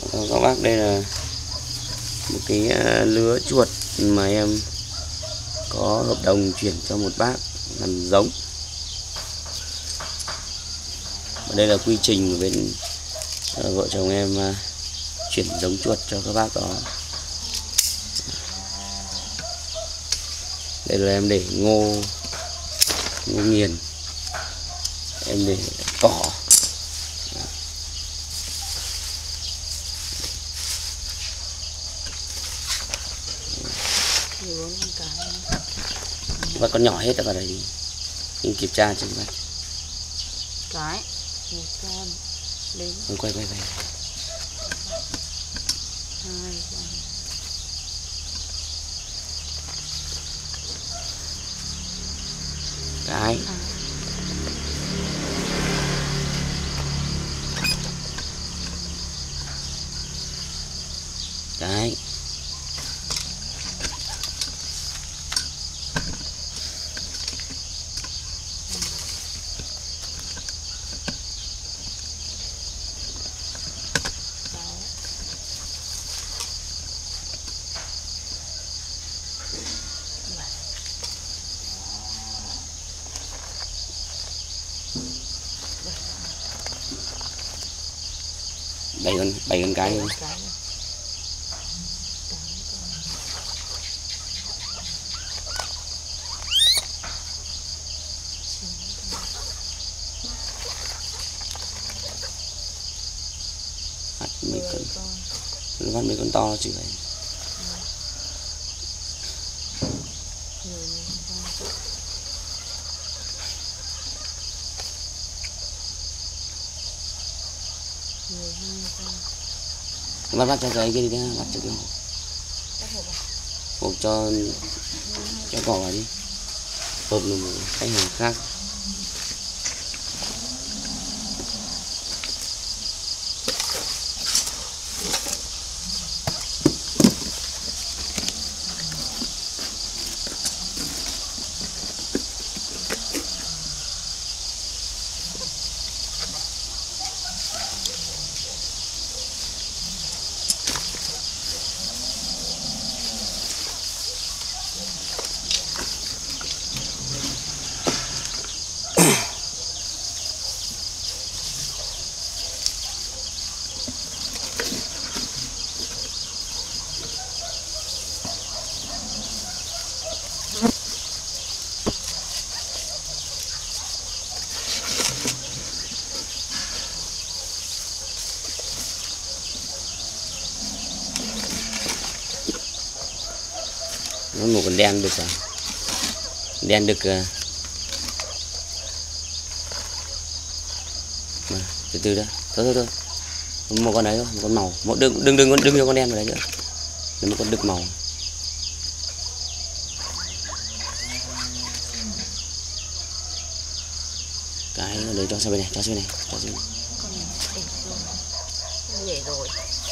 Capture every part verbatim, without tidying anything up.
Các bác, đây là một cái lứa chuột mà em có hợp đồng chuyển cho một bác làm giống. Và đây là quy trình của bên uh, vợ chồng em uh, chuyển giống chuột cho các bác đó. Đây là em để ngô ngô nghiền, em để cỏ. Và con nhỏ hết vào đây đi, mình kiểm tra cho các bác. Cái một con đến quay quay quay hai con. Cái À. cái bảy con bảy con cái luôn. Bắt mấy con, nó bắt mấy con to chứ vậy. Bắt bắt cho cái kia đi, bắt cho cái hộp cho cho cỏ vào đi, hộp là một cái hàng khác. Nó một con đen được sao? Đen được uh... mà, từ từ đó, thôi thôi thôi, một con đấy thôi, một con màu, một đừng đừng đừng đừng cho con đen vào đấy nữa, đừng một con đực màu. Cái đấy cho sang bên này, cho sang bên này, cho sang bên này. Để rồi.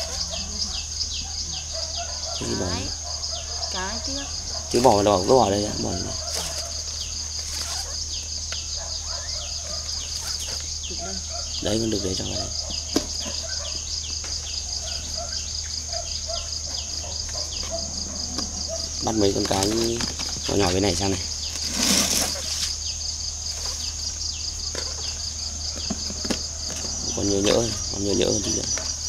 Cái gì bỏ? Cái tiếp. Chứ bỏ bỏ cứ bỏ đây, bỏ đây. Đấy con đực đấy cho vào đây. Bắt mấy con cái nhỏ nhỏ cái này sang này. Còn nhớ nhỡ, còn nhớ nhỡ hơn tí nữa.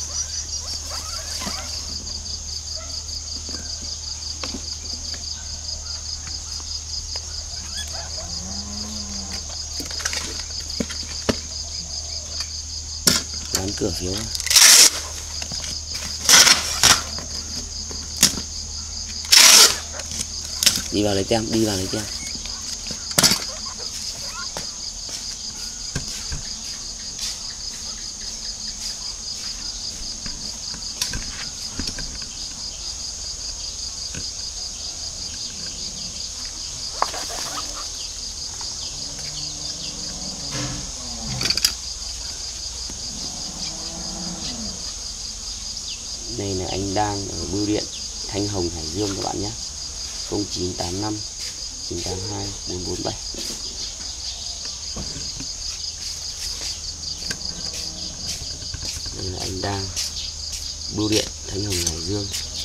Dán cửa phiếu. Đi vào lấy tem, đi vào lấy tem. Đây là anh đang ở bưu điện Thanh Hồng, Hải Dương các bạn nhé. không chín tám năm chín tám hai bốn bốn bảy. Đây là anh đang. bưu điện Thanh Hồng Hải Dương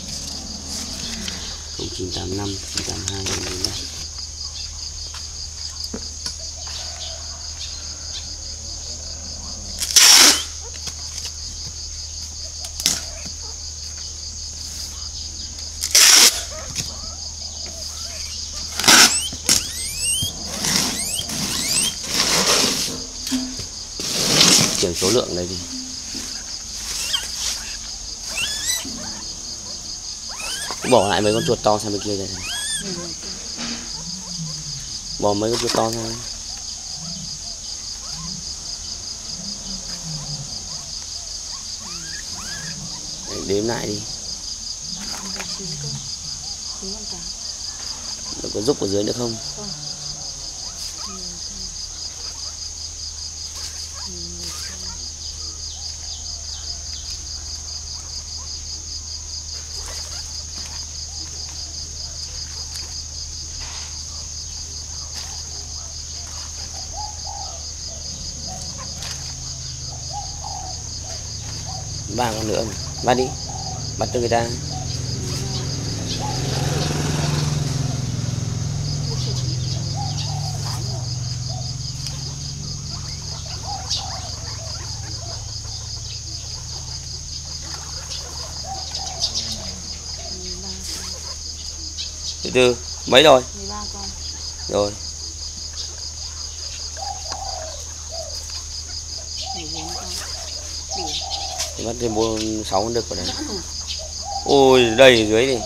không chín tám năm chín tám hai đến đây. Chuyển số lượng này đi. Bỏ lại mấy con chuột to sang bên kia đây. Bỏ mấy con chuột to sang. Đấy, đếm lại đi. Nó có giúp ở dưới nữa không? Ba con nữa, bắt đi, bắt cho người ta. Từ từ, mấy rồi? mười ba con. Rồi. mười bốn con. Đủ. Thì bắt thêm bốn sáu con đực vào đấy. Ôi đây ở dưới đi.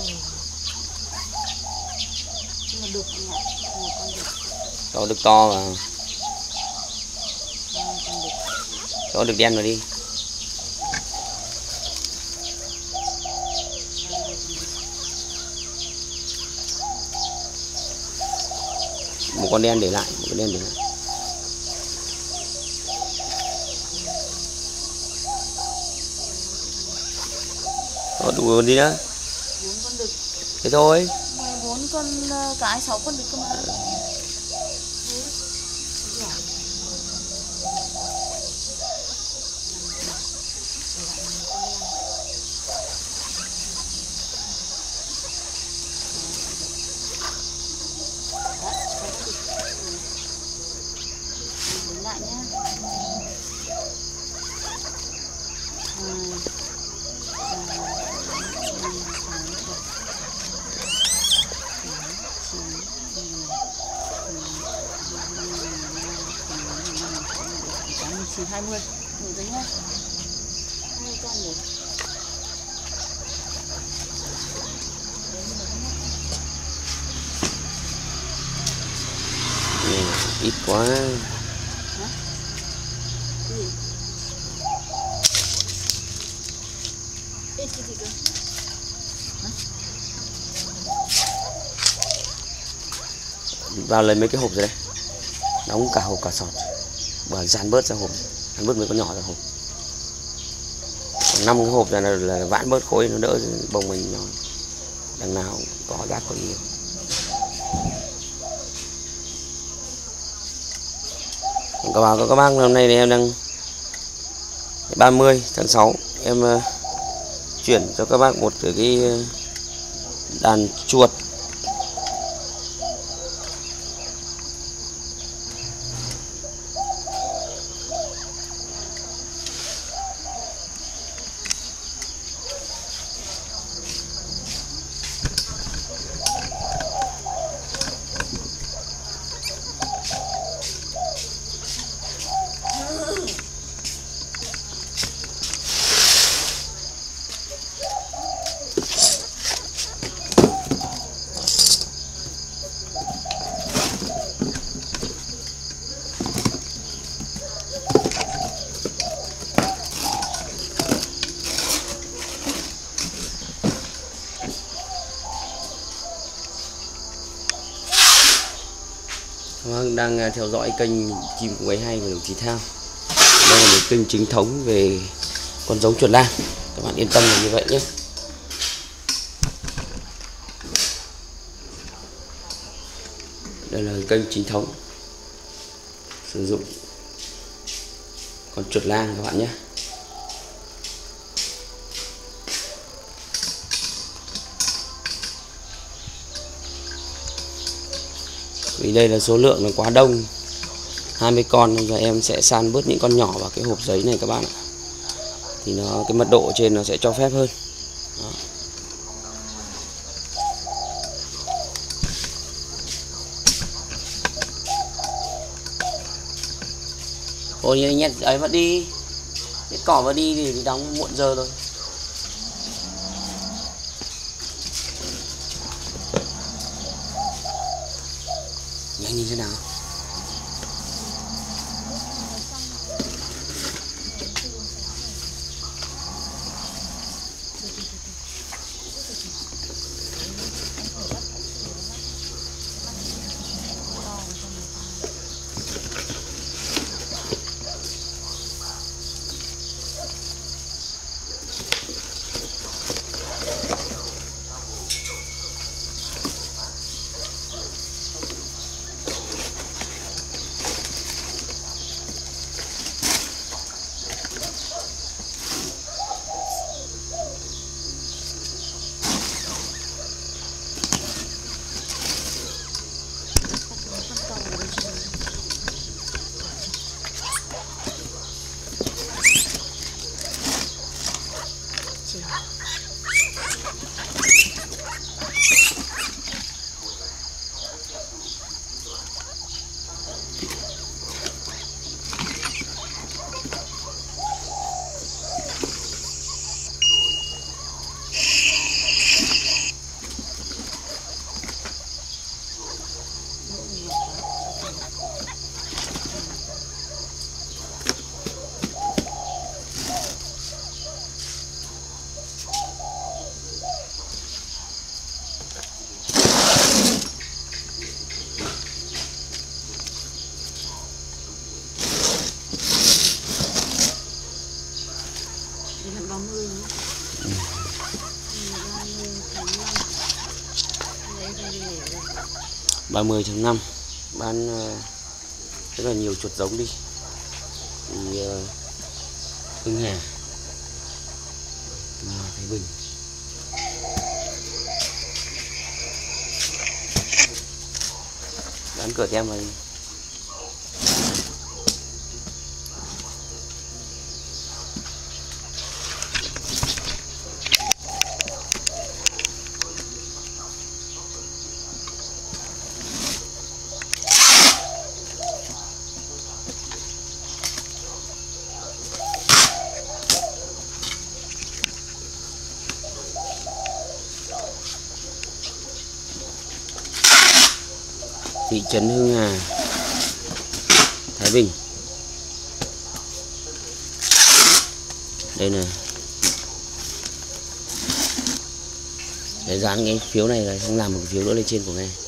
Nhưng mà đực nhỉ? Một con đực. Cho đực to vào. Hai con đực. Cho đực đen vào đi. Một con đen để lại, một con đen để lại. Đó, đủ rồi đi nữa. Bốn con đực. Thế thôi. mười bốn con cái, sáu con đực cơ mà. Đến lại nhá. Chỉ hai mươi đủ đấy nhá. Hai con rồi. Ừ, ít quá. Hả? Cái gì? Ê, cái gì cơ? Hả? Vào lấy mấy cái hộp rồi đây. Đóng cả hộp cả sọt. Và dàn bớt ra hộp, dàn bớt mấy con nhỏ ra hộp. Còn năm cái hộp ra là, là vãn bớt khối nó đỡ bông mình nhỏ. Đằng nào có rác có nhiều. Các bạn các bác hôm nay thì em đang ba mươi tháng sáu em uh, chuyển cho các bác một cái đàn chuột. Vâng, đang theo dõi kênh Chim Cùng Ấy Hay của đồng chí Thao. Đây là một kênh chính thống về con giống chuột lang. Các bạn yên tâm là như vậy nhé. Đây là kênh chính thống sử dụng con chuột lang các bạn nhé. Vì đây là số lượng là quá đông, hai mươi con, nên giờ em sẽ san bớt những con nhỏ vào cái hộp giấy này các bạn ạ. Thì nó cái mật độ trên nó sẽ cho phép hơn. Đó. Ôi như nhét ấy vẫn đi, nhét cỏ vào đi thì đóng muộn giờ rồi. Nhanh đi thế nào? ba mươi tháng năm bán uh, rất là nhiều chuột giống đi thì uh, Hưng Hà, Thái Bình. Bán cửa cho em vào đi. Thị trấn Hưng Hà, Thái Bình. Đây này, để dán cái phiếu này là không làm một phiếu nữa lên trên của nghe.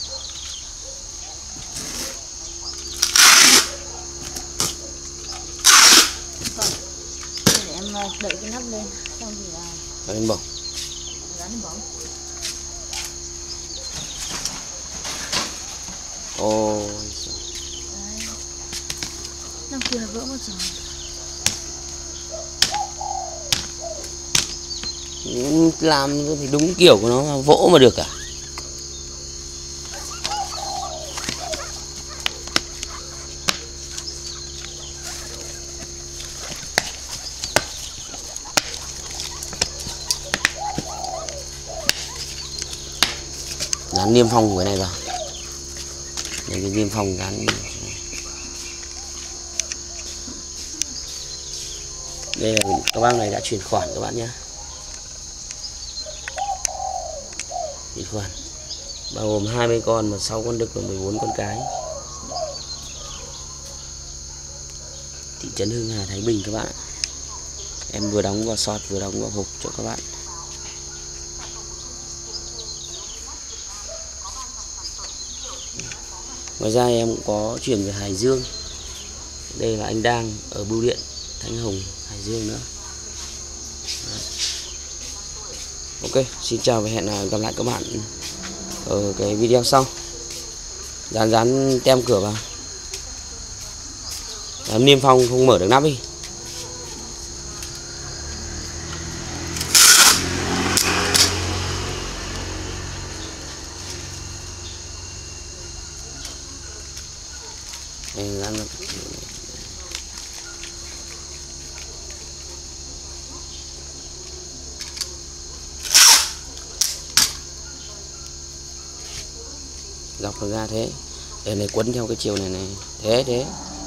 Để em đợi cái nắp lên, xong thì là Dán lên bổng. dán lên bóng. Ôi Đấy. Năm kia là vỡ mất rồi. làm thì đúng kiểu của nó, vỗ mà được cả. Dán niêm phong cái này vào. Đây, cái niêm phong dán. Đây là các bác này đã chuyển khoản các bạn nhé. Chuyển khoản bao gồm hai mươi con và sáu con đực và mười bốn con cái. Thị trấn Hưng Hà, Thái Bình các bạn. Em vừa đóng vào sọt vừa đóng vào hộp cho các bạn. Ngoài ra em cũng có chuyển về Hải Dương. Đây là anh Đang ở bưu điện Thanh Hồng, Hải Dương nữa. Đấy. Ok, xin chào và hẹn gặp lại các bạn ở cái video sau. Dán dán tem cửa vào. Dán niêm phong không mở được nắp đi. dán vào. Dọc ra thế, để này quấn theo cái chiều này này, thế thế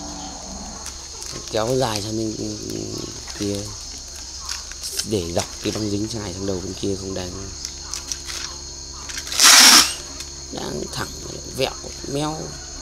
kéo dài sang bên kia để dọc cái băng dính dài sang đầu bên kia, không đang đang thẳng vẹo meo.